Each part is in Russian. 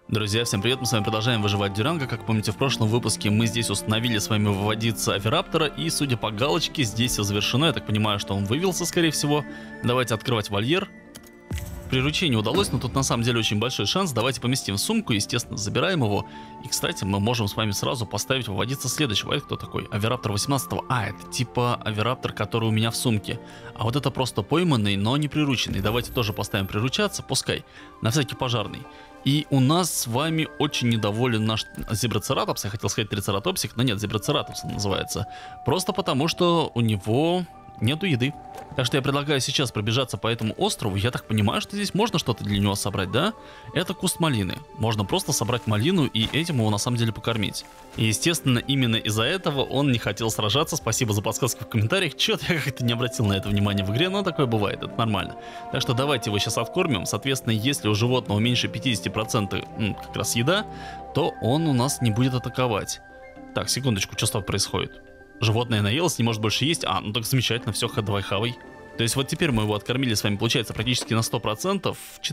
Друзья, всем привет, мы с вами продолжаем выживать Дюранго. Как помните, в прошлом выпуске мы здесь установили с вами выводиться Авираптора, и судя по галочке, здесь все завершено. Я так понимаю, что он вывелся, скорее всего. Давайте открывать вольер. Приручение удалось, но тут на самом деле очень большой шанс. Давайте поместим в сумку, естественно, забираем его. И, кстати, мы можем с вами сразу поставить выводиться следующего. Это кто такой? Авираптор 18-го. А, это типа Авираптор, который у меня в сумке. А вот это просто пойманный, но не прирученный. Давайте тоже поставим приручаться, пускай. На всякий пожарный. И у нас с вами очень недоволен наш Зебрацератопс. Я хотел сказать Трицератопсик, но нет, Зебрацератопс он называется. Просто потому, что у него нету еды. Так что я предлагаю сейчас пробежаться по этому острову. Я так понимаю, что здесь можно что-то для него собрать, да? Это куст малины. Можно просто собрать малину и этим его на самом деле покормить. И естественно, именно из-за этого он не хотел сражаться. Спасибо за подсказки в комментариях. Чё-то я как-то не обратил на это внимание в игре, но такое бывает, это нормально. Так что давайте его сейчас откормим. Соответственно, если у животного меньше 50% как раз еда, то он у нас не будет атаковать. Так, секундочку, что с тобой происходит? Животное наелось, не может больше есть. А, ну так замечательно, все, давай хавай. То есть вот теперь мы его откормили с вами, получается, практически на 100%,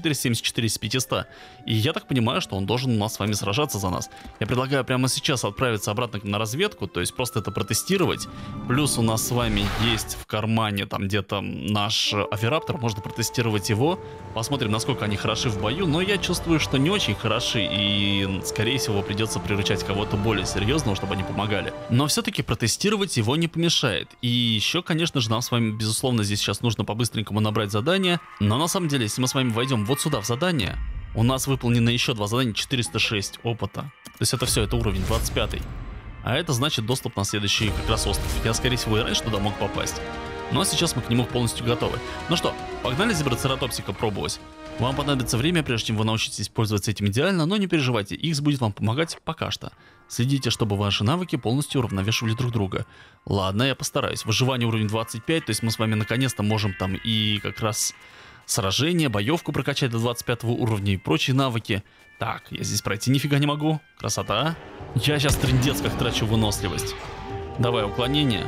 474 из 500. И я так понимаю, что он должен у нас с вами сражаться за нас. Я предлагаю прямо сейчас отправиться обратно на разведку, то есть просто это протестировать. Плюс у нас с вами есть в кармане там где-то наш Авираптор, можно протестировать его. Посмотрим, насколько они хороши в бою, но я чувствую, что не очень хороши, и скорее всего придется приручать кого-то более серьезного, чтобы они помогали. Но все-таки протестировать его не помешает. И еще, конечно же, нам с вами, безусловно, здесь сейчас нужно по-быстренькому набрать задание. Но на самом деле, если мы с вами войдем вот сюда в задание, у нас выполнено еще 2 задания, 406 опыта. То есть это все, это уровень 25. А это значит доступ на следующий как раз остров. Я, скорее всего, и раньше туда мог попасть. Но сейчас мы к нему полностью готовы. Ну что, погнали Зебрацератопсика пробовать. Вам понадобится время, прежде чем вы научитесь пользоваться этим идеально, но не переживайте, X будет вам помогать пока что. Следите, чтобы ваши навыки полностью уравновешивали друг друга. Ладно, я постараюсь. Выживание уровень 25, то есть мы с вами наконец-то можем там и как раз сражение, боевку прокачать до 25 уровня и прочие навыки. Так, я здесь пройти нифига не могу. Красота. Я сейчас трындец как трачу выносливость. Давай, уклонение.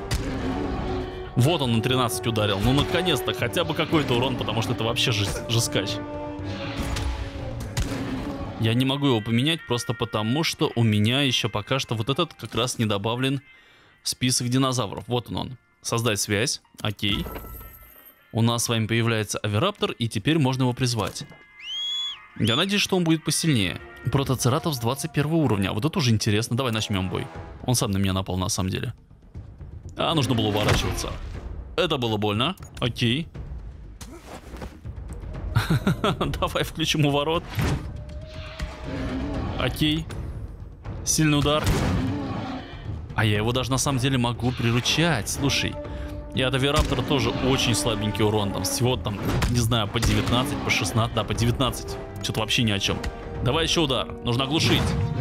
Вот он на 13 ударил. Ну, наконец-то, хотя бы какой-то урон, потому что это вообще жескач. Я не могу его поменять просто потому, что у меня еще пока что вот этот как раз не добавлен в список динозавров. Вот он. Создать связь. Окей. У нас с вами появляется Авираптор, и теперь можно его призвать. Я надеюсь, что он будет посильнее. Протоцератопс 21 уровня. А вот это уже интересно. Давай начнем бой. Он сам на меня напал на самом деле. А, нужно было уворачиваться. Это было больно. Окей. Давай включим уворот. Окей. Сильный удар. А я его даже на самом деле могу приручать. Слушай. И от Авираптора тоже очень слабенький урон. Там всего там, не знаю, по 19, по 16. Да, по 19. Что-то вообще ни о чем. Давай еще удар. Нужно оглушить.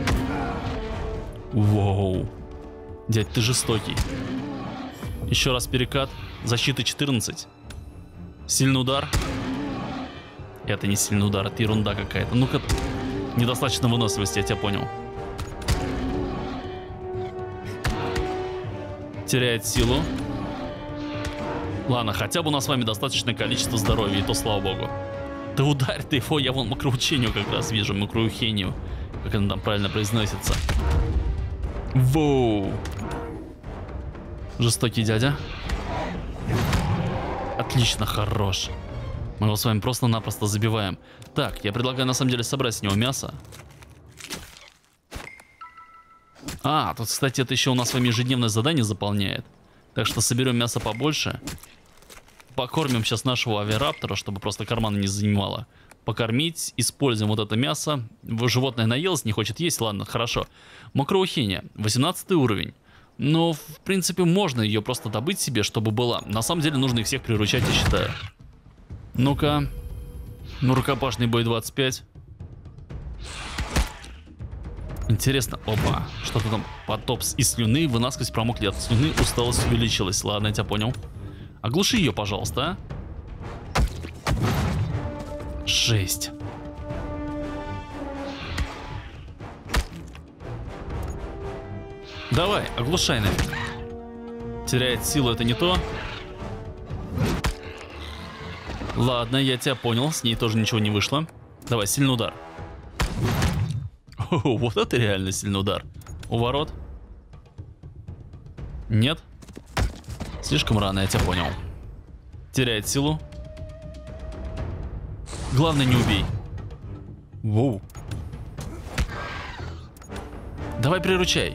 Воу. Дядь, ты жестокий. Еще раз перекат. Защита 14. Сильный удар. Это не сильный удар, это ерунда какая-то. Ну-ка. Недостаточно выносливости, я тебя понял. Теряет силу. Ладно, хотя бы у нас с вами достаточное количество здоровья, и то слава богу. Да ударь ты его, я вон макроучению как раз вижу, макроухению. Как она там правильно произносится. Воу. Жестокий дядя. Отлично, хорош. Мы его с вами просто-напросто забиваем. Так, я предлагаю на самом деле собрать с него мясо. А, тут, кстати, это еще у нас с вами ежедневное задание заполняет. Так что соберем мясо побольше. Покормим сейчас нашего Авираптора, чтобы просто карманы не занимало. Покормить, используем вот это мясо. Животное наелось, не хочет есть, ладно, хорошо. Макроухения, 18 уровень. Но, в принципе, можно ее просто добыть себе, чтобы была. На самом деле, нужно их всех приручать, я считаю. Ну-ка. Ну, рукопашный бой 25. Интересно. Опа. Что-то там потоп из слюны. Вы насквозь промокли от слюны. Усталость увеличилась. Ладно, я тебя понял. Оглуши ее, пожалуйста, а. 6. Давай, оглушай нафиг. Теряет силу, это не то. Ладно, я тебя понял, с ней тоже ничего не вышло. Давай, сильный удар. Вот это реально сильный удар. У ворот? Нет? Слишком рано, я тебя понял. Теряет силу. Главное, не убей. Воу. Давай приручай.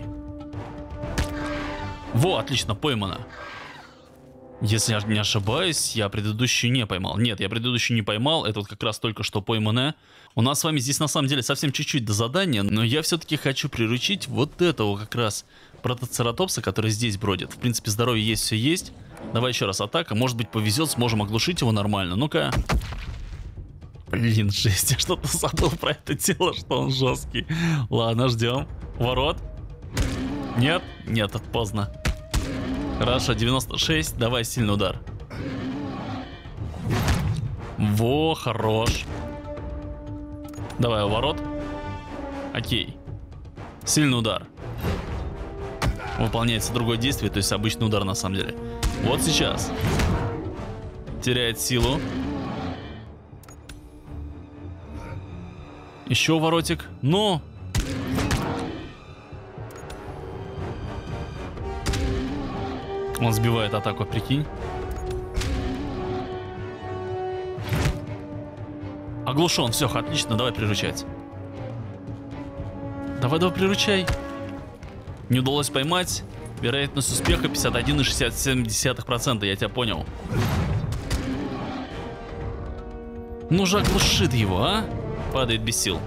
Во, отлично, поймано. Если я не ошибаюсь, я предыдущую не поймал. Нет, я предыдущую не поймал. Это вот как раз только что пойманное. У нас с вами здесь на самом деле совсем чуть-чуть до задания. Но я все-таки хочу приручить вот этого как раз протоцератопса, который здесь бродит. В принципе, здоровье есть, все есть. Давай еще раз атака. Может быть, повезет, сможем оглушить его нормально. Ну-ка. Блин, жесть, я что-то забыл про это тело, что он жесткий. Ладно, ждем. Ворот. Нет? Нет, это поздно. Хорошо, 96. Давай сильный удар. Во, хорош. Давай у ворот. Окей. Сильный удар. Выполняется другое действие, то есть обычный удар на самом деле. Вот сейчас. Теряет силу. Еще воротик. Но... Он сбивает атаку, прикинь. Оглушен, все, отлично, давай приручать. Давай приручай. Не удалось поймать. Вероятность успеха 51,67%, я тебя понял. Ну же оглушит его, а? Падает без сил.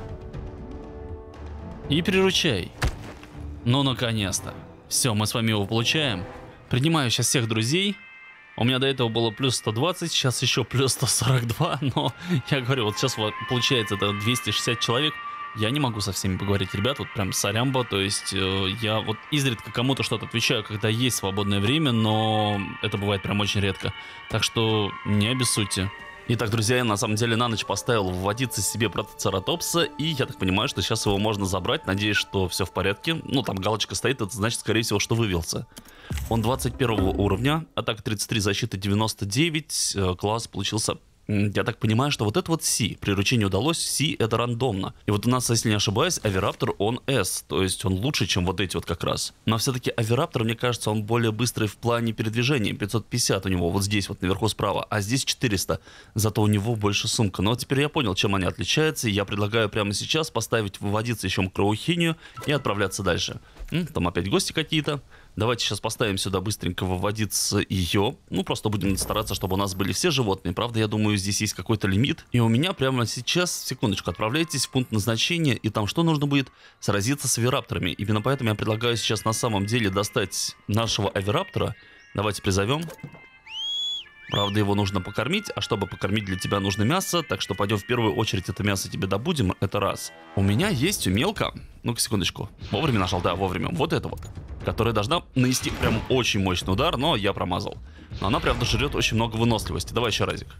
И приручай. Ну, наконец-то. Все, мы с вами его получаем. Принимаю сейчас всех друзей. У меня до этого было плюс 120, сейчас еще плюс 142. Но я говорю, вот сейчас вот получается это 260 человек. Я не могу со всеми поговорить, ребят, вот прям сорямба. То есть я вот изредка кому-то что-то отвечаю, когда есть свободное время, но это бывает прям очень редко. Так что не обессудьте. Итак, друзья, я на самом деле на ночь поставил вводиться себе протоцератопса, и я так понимаю, что сейчас его можно забрать. Надеюсь, что все в порядке. Ну, там галочка стоит, это значит, скорее всего, что вывелся. Он 21 уровня, атака 33, защита 99, класс получился... Я так понимаю, что вот это вот Си, приручение удалось, Си это рандомно. И вот у нас, если не ошибаюсь, Авираптор он S, то есть он лучше, чем вот эти вот как раз. Но все-таки Авираптор, мне кажется, он более быстрый в плане передвижения, 550 у него вот здесь вот наверху справа, а здесь 400, зато у него больше сумка. Но теперь я понял, чем они отличаются, и я предлагаю прямо сейчас поставить выводиться еще кровохинию и отправляться дальше. Там опять гости какие-то. Давайте сейчас поставим сюда быстренько выводиться ее. Ну, просто будем стараться, чтобы у нас были все животные. Правда, я думаю, здесь есть какой-то лимит. И у меня прямо сейчас, секундочку, отправляйтесь в пункт назначения. И там что нужно будет? Сразиться с авирапторами. Именно поэтому я предлагаю сейчас на самом деле достать нашего авираптора. Давайте призовем. Правда, его нужно покормить, а чтобы покормить для тебя нужно мясо, так что пойдем в первую очередь это мясо тебе добудем, это раз. У меня есть умелка, ну-ка секундочку, вовремя нажал, да, вовремя, вот это вот, которая должна нанести прям очень мощный удар, но я промазал. Но она, правда, жрет очень много выносливости, давай еще разик.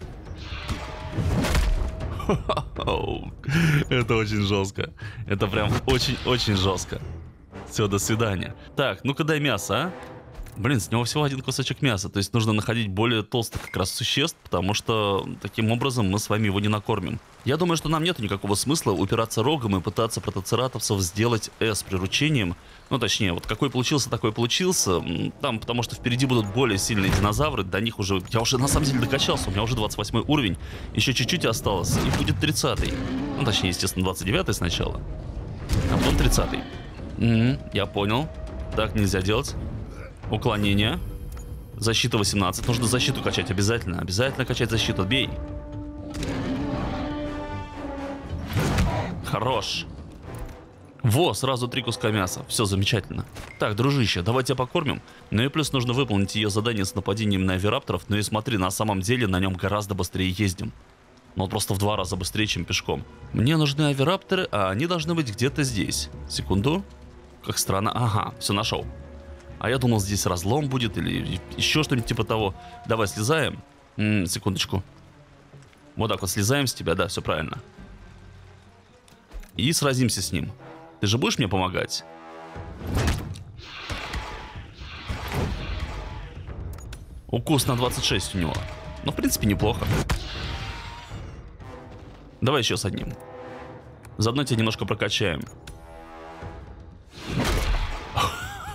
Это очень жестко, это прям очень-очень жестко. Все, до свидания. Так, ну-ка дай мясо, а? Блин, с него всего один кусочек мяса, то есть нужно находить более толстых как раз существ, потому что таким образом мы с вами его не накормим. Я думаю, что нам нет никакого смысла упираться рогом и пытаться протоцератопсов сделать с приручением. Ну, точнее, вот какой получился, такой получился. Там, потому что впереди будут более сильные динозавры, до них уже... Я уже на самом деле докачался, у меня уже 28 уровень, еще чуть-чуть осталось, и будет 30-й. Ну, точнее, естественно, 29-й сначала, а потом 30-й. Я понял. Так нельзя делать. Уклонение. Защита 18. Нужно защиту качать обязательно. Обязательно качать защиту. Бей. Хорош. Во, сразу 3 куска мяса. Все замечательно. Так, дружище, давай тебя покормим. Ну и плюс нужно выполнить ее задание с нападением на авирапторов. Ну и смотри, на самом деле на нем гораздо быстрее ездим. Ну просто в 2 раза быстрее, чем пешком. Мне нужны авирапторы, а они должны быть где-то здесь. Секунду. Как странно. Ага, все нашел. А я думал, здесь разлом будет или еще что-нибудь типа того. Давай слезаем. Секундочку. Вот так вот слезаем с тебя, да, все правильно. И сразимся с ним. Ты же будешь мне помогать? Укус на 26 у него. Ну, в принципе, неплохо. Давай еще с одним. Заодно тебя немножко прокачаем.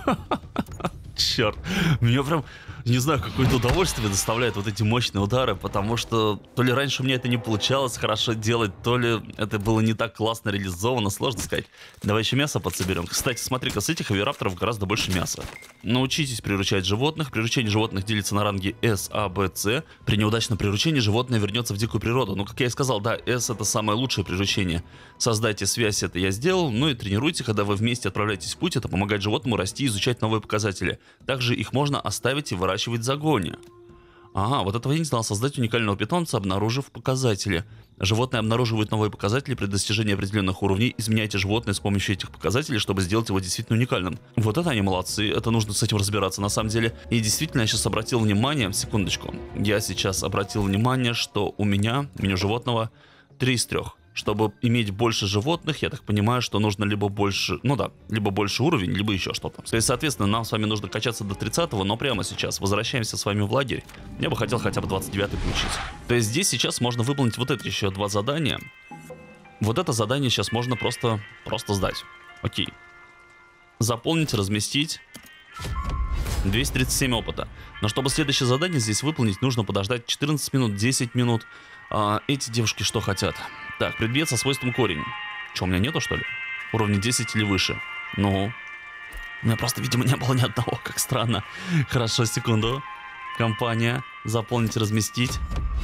Черт, меня прям, не знаю, какое-то удовольствие доставляет вот эти мощные удары, потому что то ли раньше у меня это не получалось хорошо делать, то ли это было не так классно реализовано, сложно сказать. Давай еще мясо подсоберем. Кстати, смотри-ка, с этих авиарапторов гораздо больше мяса. Научитесь приручать животных. Приручение животных делится на ранги S, A, B, C. При неудачном приручении животное вернется в дикую природу. Ну, как я и сказал, да, S это самое лучшее приручение. Создайте связь, это я сделал. Ну и тренируйте, когда вы вместе отправляетесь в путь, это помогает животному расти и изучать новые показатели. Также их можно оставить и выращивать в загоне. Ага, вот этого я не знал. Создать уникального питомца, обнаружив показатели. Животное обнаруживает новые показатели при достижении определенных уровней. Изменяйте животное с помощью этих показателей, чтобы сделать его действительно уникальным. Вот это они молодцы. Это нужно с этим разбираться на самом деле. И действительно, я сейчас обратил внимание, секундочку. Я сейчас обратил внимание, что у меня, меню животного, 3 из 3. Чтобы иметь больше животных, я так понимаю, что нужно либо больше, ну да, либо больше уровень, либо еще что-то. То есть, соответственно, нам с вами нужно качаться до 30-го, но прямо сейчас возвращаемся с вами в лагерь. Я бы хотел хотя бы 29-й получить. То есть здесь сейчас можно выполнить вот это еще 2 задания. Вот это задание сейчас можно просто сдать. Окей. Заполнить, разместить. 237 опыта. Но чтобы следующее задание здесь выполнить, нужно подождать 14 минут, 10 минут. Эти девушки что хотят? Так, предмет со свойством корень. Что, у меня нету, что ли? Уровня 10 или выше? Ну, у меня просто, видимо, не было ни одного, как странно. Хорошо, секунду. Компания. Заполнить, разместить.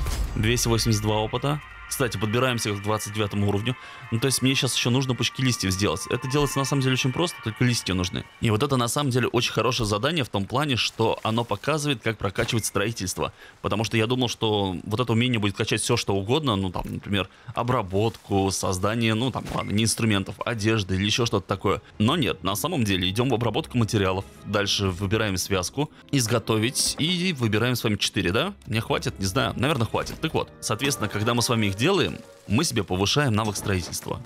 282 опыта. Кстати, подбираемся к 29 уровню. Ну, то есть мне сейчас еще нужно пучки листьев сделать. Это делается на самом деле очень просто, только листья нужны. И вот это на самом деле очень хорошее задание в том плане, что оно показывает, как прокачивать строительство. Потому что я думал, что вот это умение будет качать все, что угодно. Ну, там, например, обработку, создание, ну, там, ладно, не инструментов, одежды или еще что-то такое. Но нет, на самом деле идем в обработку материалов. Дальше выбираем связку, изготовить и выбираем с вами 4, да? Мне хватит? Не знаю, наверное, хватит. Так вот, соответственно, когда мы с вами их делаем, мы себе повышаем навык строительства.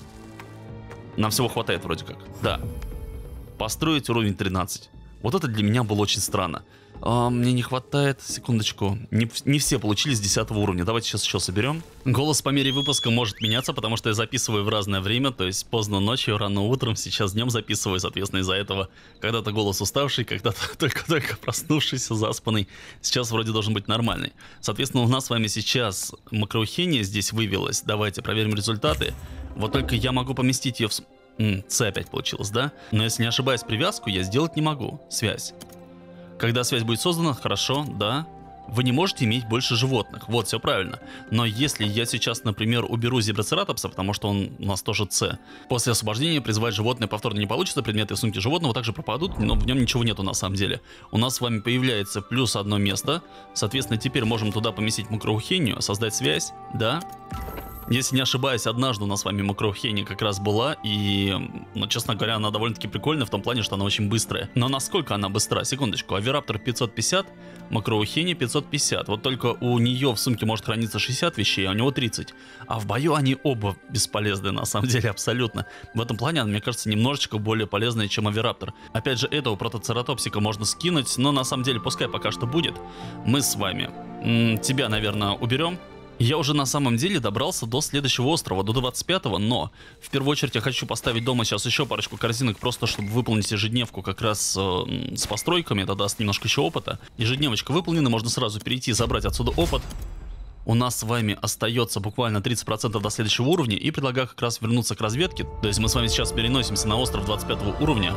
Нам всего хватает вроде как. Да. Построить уровень 13. Вот это для меня было очень странно. Мне не хватает, секундочку, не все получили с 10 уровня. Давайте сейчас еще соберем. Голос по мере выпуска может меняться, потому что я записываю в разное время. То есть поздно ночью, рано утром, сейчас днем записываю. Соответственно, из-за этого когда-то голос уставший, когда-то только проснувшийся, заспанный. Сейчас вроде должен быть нормальный. Соответственно, у нас с вами сейчас макроухения здесь вывелась. Давайте проверим результаты. Вот только я могу поместить ее в... С опять получилось, да? Но если не ошибаюсь, привязку я сделать не могу. Связь. Когда связь будет создана, хорошо, да. Вы не можете иметь больше животных. Вот, все правильно. Но если я сейчас, например, уберу зебрацератопса, потому что он у нас тоже С, после освобождения призвать животное повторно не получится, предметы в сумке животного также пропадут, но в нем ничего нету на самом деле. У нас с вами появляется плюс одно место. Соответственно, теперь можем туда поместить макроухению, создать связь, да. Если не ошибаюсь, однажды у нас с вами макроухения как раз была, и, ну, честно говоря, она довольно-таки прикольная в том плане, что она очень быстрая. Но насколько она быстра? Секундочку, авираптор 550, макроухения 550. Вот только у нее в сумке может храниться 60 вещей, а у него 30. А в бою они оба бесполезны, на самом деле, абсолютно. В этом плане она, мне кажется, немножечко более полезная, чем авираптор. Опять же, этого протоцератопсика можно скинуть, но на самом деле пускай пока что будет. Мы с вами тебя, наверное, уберем. Я уже на самом деле добрался до следующего острова, до 25-го, но в первую очередь я хочу поставить дома сейчас еще парочку корзинок, просто чтобы выполнить ежедневку как раз с постройками, это даст немножко еще опыта. Ежедневочка выполнена, можно сразу перейти, забрать отсюда опыт. У нас с вами остается буквально 30% до следующего уровня, и предлагаю как раз вернуться к разведке. То есть мы с вами сейчас переносимся на остров 25 уровня.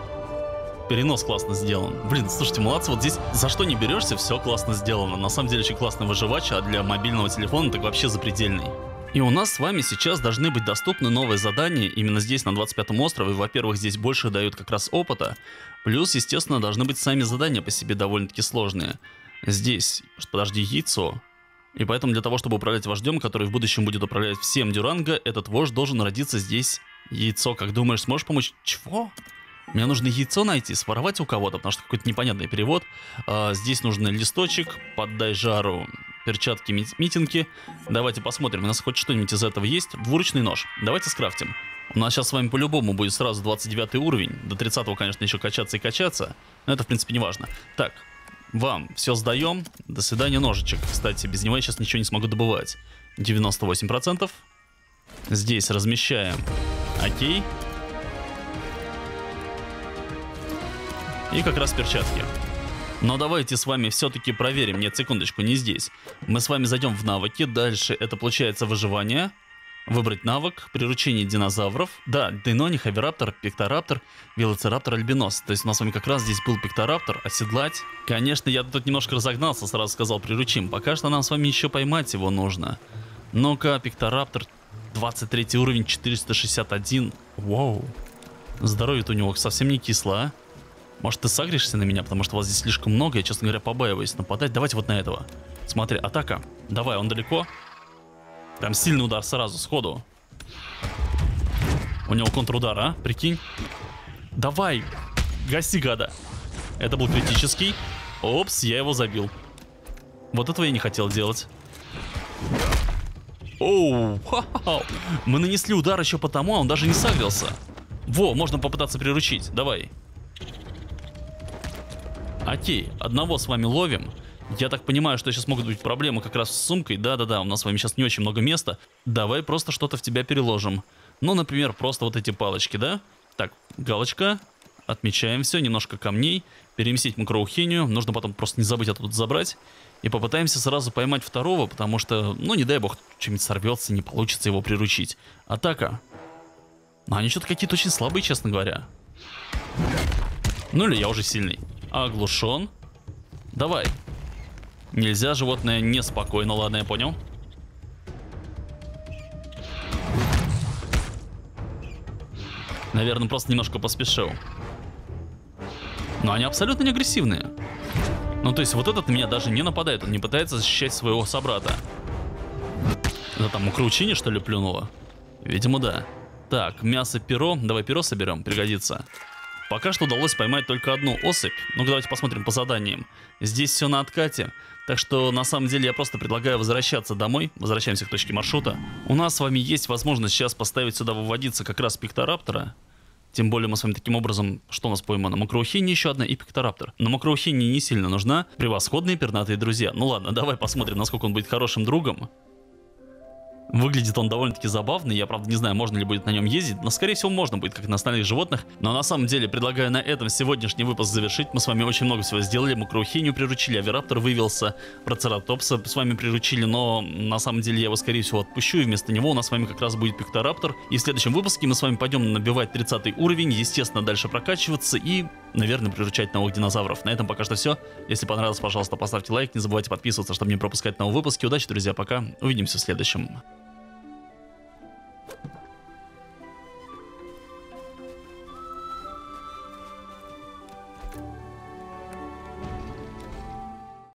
Перенос классно сделан. Блин, слушайте, молодцы, вот здесь за что не берешься, все классно сделано. На самом деле очень классный выживач, а для мобильного телефона так вообще запредельный. И у нас с вами сейчас должны быть доступны новые задания именно здесь, на 25-м острове. Во-первых, здесь больше дают как раз опыта. Плюс, естественно, должны быть сами задания по себе довольно-таки сложные. Здесь, подожди, яйцо. И поэтому для того, чтобы управлять вождем, который в будущем будет управлять всем Дюранго, этот вождь должен родиться здесь. Яйцо, как думаешь, сможешь помочь? Чего? Мне нужно яйцо найти, своровать у кого-то, потому что какой-то непонятный перевод. Здесь нужен листочек, поддай жару, перчатки, митинги. Давайте посмотрим, у нас хоть что-нибудь из этого есть. Двуручный нож. Давайте скрафтим. У нас сейчас с вами по-любому будет сразу 29 уровень. До 30-го, конечно, еще качаться и качаться. Но это, в принципе, не важно. Так, вам все сдаем. До свидания, ножичек. Кстати, без него я сейчас ничего не смогу добывать. 98%. Здесь размещаем. Окей. И как раз перчатки. Но давайте с вами все-таки проверим. Нет, секундочку, не здесь. Мы с вами зайдем в навыки. Дальше это получается выживание. Выбрать навык, приручение динозавров. Да, Дейнони, Хавираптор, Пиктораптор, Велоцираптор, Альбинос. То есть у нас с вами как раз здесь был Пиктораптор, оседлать. Конечно, я тут немножко разогнался, сразу сказал приручим. Пока что нам с вами еще поймать его нужно. Ну-ка, Пиктораптор, 23 уровень, 461. Вау. Здоровье-то у него совсем не кисло, а? Может, ты сагришься на меня, потому что вас здесь слишком много, я, честно говоря, побаиваюсь нападать. Давайте вот на этого. Смотри, атака. Давай, он далеко. Прям сильный удар сразу, сходу. У него контрудар, а? Прикинь. Давай, гаси, гада. Это был критический. Опс, я его забил. Вот этого я не хотел делать. Оу, ха-ха-ха. Мы нанесли удар еще потому, а он даже не сагрился. Во, можно попытаться приручить, давай. Окей, одного с вами ловим. Я так понимаю, что сейчас могут быть проблемы как раз с сумкой. Да-да-да, у нас с вами сейчас не очень много места. Давай просто что-то в тебя переложим. Ну, например, просто вот эти палочки, да? Так, галочка. Отмечаем все, немножко камней. Переместить макроухинию. Нужно потом просто не забыть оттуда забрать. И попытаемся сразу поймать второго, потому что, ну, не дай бог, что-нибудь сорвется, не получится его приручить. Атака. Но они что-то какие-то очень слабые, честно говоря. Ну или я уже сильный. Оглушен. Давай. Нельзя, животное неспокойно. Ладно, я понял. Наверное, просто немножко поспешил. Но они абсолютно не агрессивные. Ну, то есть вот этот на меня даже не нападает. Он не пытается защищать своего собрата. Это там укручение, что ли, плюнуло? Видимо, да. Так, мясо, перо. Давай перо соберем, пригодится. Пока что удалось поймать только одну особь. Ну-ка, давайте посмотрим по заданиям. Здесь все на откате. Так что, на самом деле, я просто предлагаю возвращаться домой. Возвращаемся к точке маршрута. У нас с вами есть возможность сейчас поставить сюда выводиться как раз Пиктораптора. Тем более мы с вами таким образом, что у нас поймано? Макроухиния еще одна и Пиктораптор. Но Макроухиния не сильно нужна. Превосходные пернатые друзья. Ну ладно, давай посмотрим, насколько он будет хорошим другом. Выглядит он довольно-таки забавно, я правда не знаю, можно ли будет на нем ездить, но скорее всего можно будет, как на остальных животных. Но на самом деле предлагаю на этом сегодняшний выпуск завершить. Мы с вами очень много всего сделали, Макроухинию приручили, Авираптор вывелся, Процератопса с вами приручили, но на самом деле я его скорее всего отпущу, и вместо него у нас с вами как раз будет Пиктораптор. И в следующем выпуске мы с вами пойдем набивать 30 уровень, естественно дальше прокачиваться и, наверное, приручать новых динозавров. На этом пока что все. Если понравилось, пожалуйста, поставьте лайк, не забывайте подписываться, чтобы не пропускать новые выпуски. Удачи, друзья, пока, увидимся в следующем.